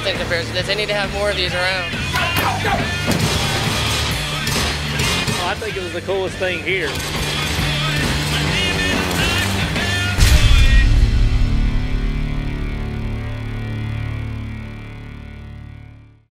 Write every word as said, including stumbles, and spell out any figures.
nothing compared to this. They need to have more of these around. I think it was the coolest thing here.